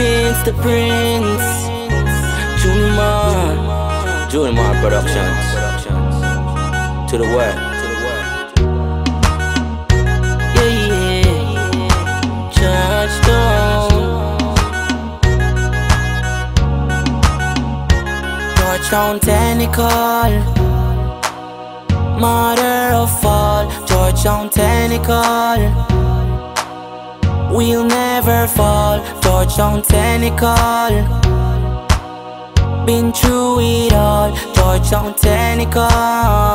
Vince the Prince, Junior Mar Productions, to the world. Georgetown Technical, mother of all. Georgetown Technical, we'll never fall. Georgetown Technical, been through it all. Georgetown Technical,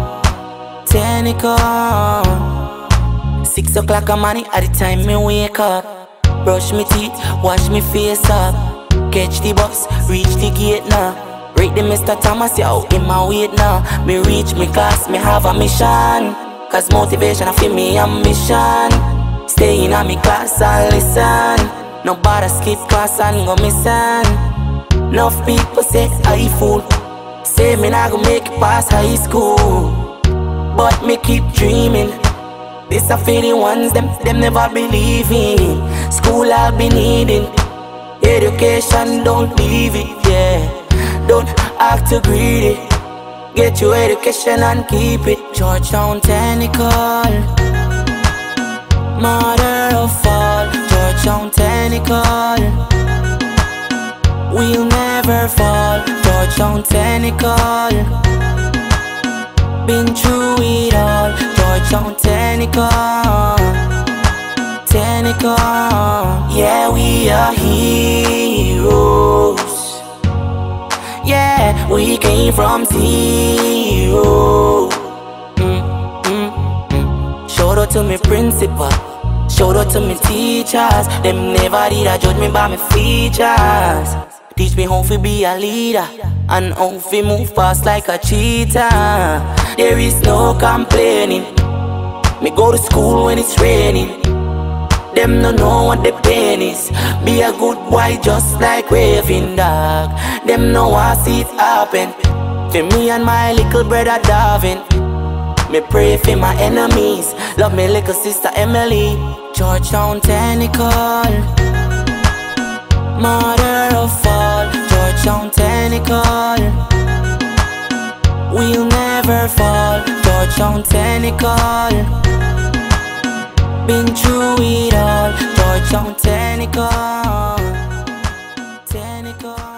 Technical. 6 o'clock a morning at the time me wake up, brush me teeth, wash me face up, catch the bus, reach the gate now. Rate the Mr. Thomas, yo, in my weight now. Me reach me class, me have a mission, cause motivation I feel me ambition. Stay in a me class and listen, nobody skip class and go missing. Enough people say I fool, say me not gonna make it past high school, but me keep dreaming. This a for the ones them never believe in. School I'll be needing, education don't leave it, yeah. Don't act too greedy, get your education and keep it. Georgetown Technical, mother of all. Georgetown Technical, we'll never fall. Georgetown Technical, been through it all. Georgetown Technical, Technical. Yeah, we are heroes. Yeah, we came from zero. Shout out to me principal, shout out to me teachers. Them never did a judge me by me features. Teach me how to be a leader and how to move fast like a cheetah. There is no complaining. Me go to school when it's raining. Them don't know what the pain is. Be a good boy just like Raving Dog. Them know I see it happen. For me and my little brother Darvin. Me pray for my enemies. Love me little sister Emily. Georgetown Technical, mother of all. Georgetown Technical, we'll never fall. Georgetown Technical, been through it all. Georgetown Technical, Technical.